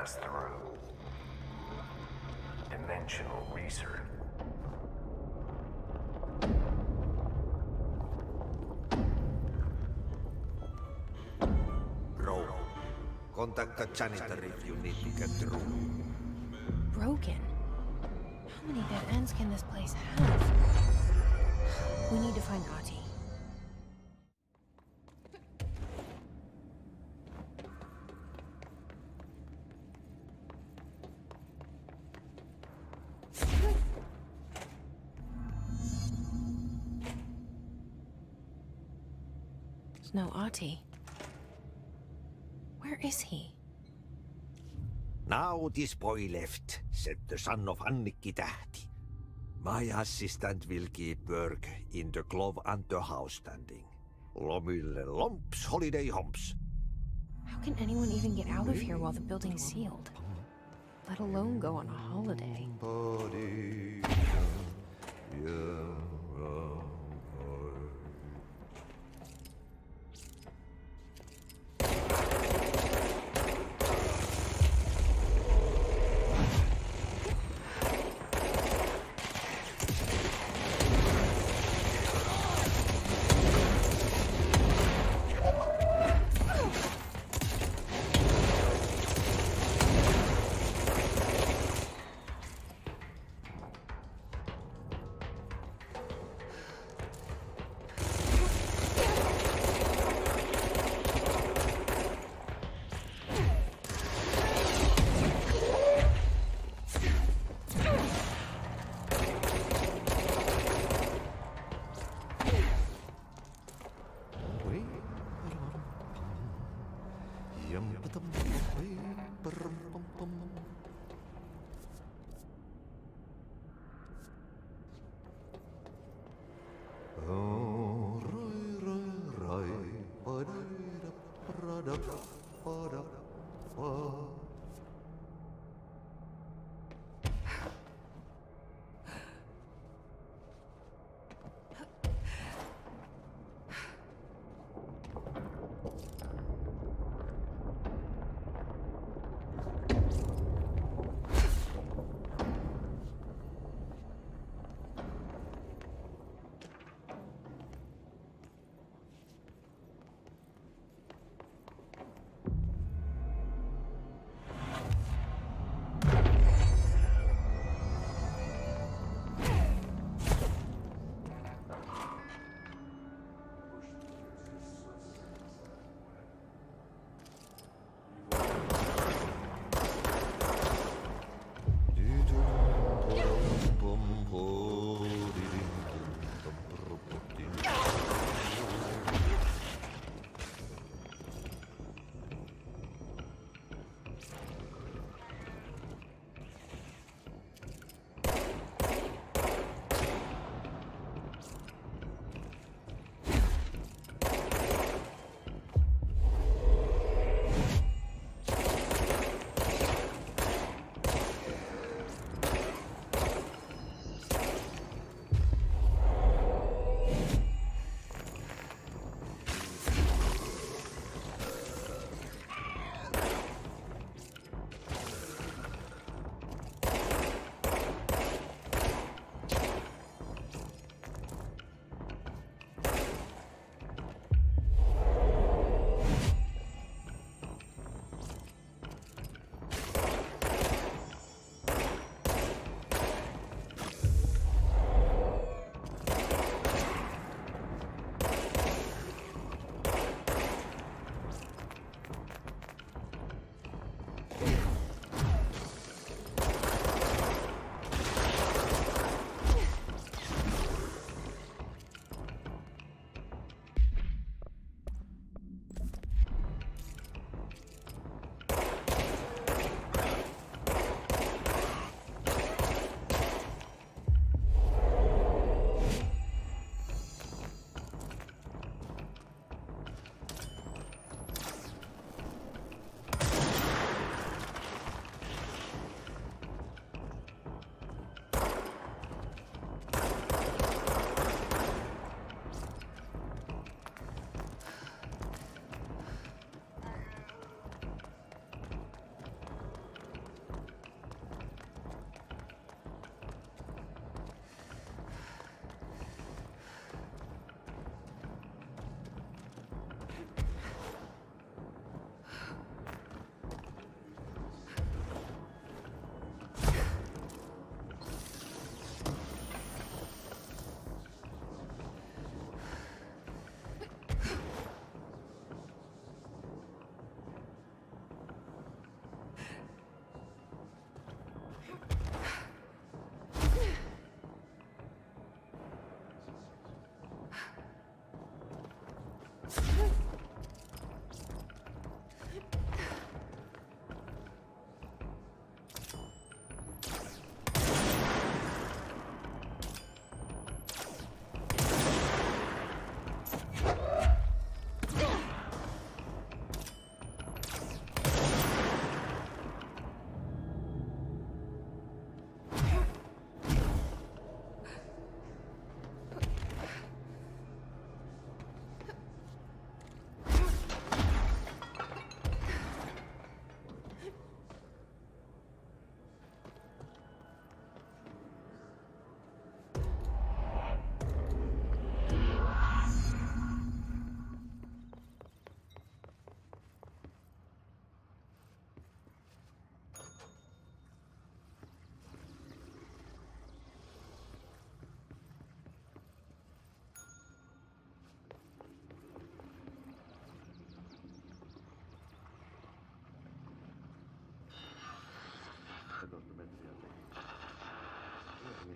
pass through. Dimensional research. Bro, contact the janitor if you need to get through. Broken? How many dead ends can this place have? We need to find Ahti. There's no Ahti. Where is he? Now this boy left, said the son of Annikki Tähti. My assistant will keep work in the glove and the house standing. Lomille lomps, holiday humps. How can anyone even get out of here while the building's sealed? Let alone go on a holiday.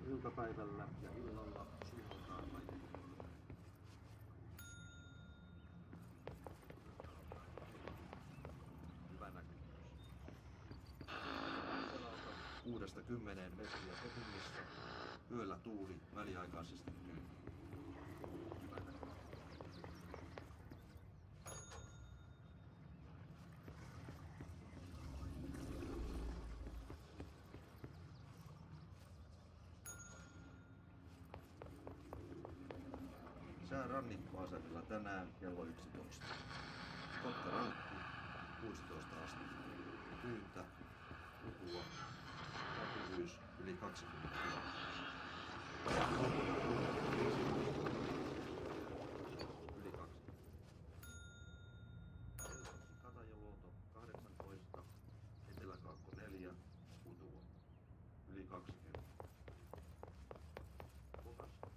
iltapäivällä ja illalla sunnuntaina. Hyvä näkymys. 6–10 metriä sekunnissa. Yöllä tuuli väliaikaisesti tyynni. Hyvä näkymys. Sää rannikkoasemilla tänään kello 11. Kotkarankku 16 astetta. Pyyntä, lukua, näkyvyys yli 20 kilometriä. Yli 20. Katajoluoto 18, Eteläkaakko 4, Utua. Yli 20. Kohasko.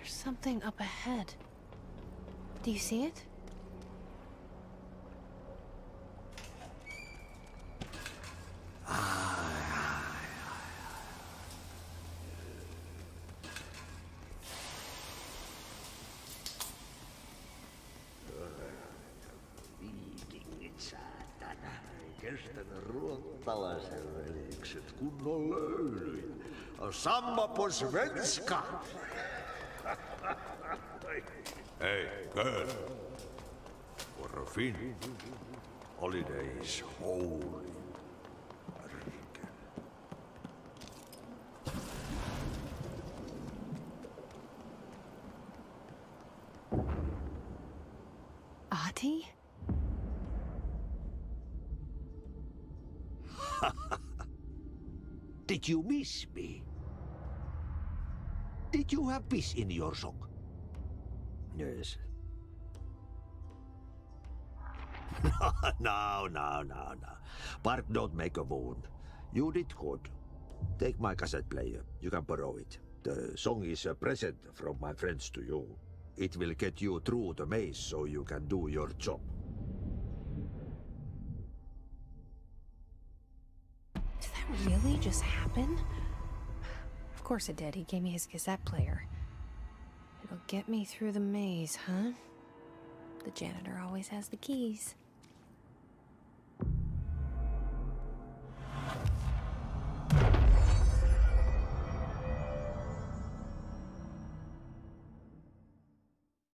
There's something up ahead. Do you see it? Viikingit saatana. Kestänyt ruottalaisen velikset kunnon löylyin. Samma på svenska! Hey, girl. For a Finn, holiday is holy. Ahti? Did you miss me? Did you have peace in your song? Yes. No. Bark don't make a wound. You did good. Take my cassette player. You can borrow it. The song is a present from my friends to you. It will get you through the maze so you can do your job. Did that really just happen? Of course it did. He gave me his cassette player. It'll get me through the maze, huh? The janitor always has the keys.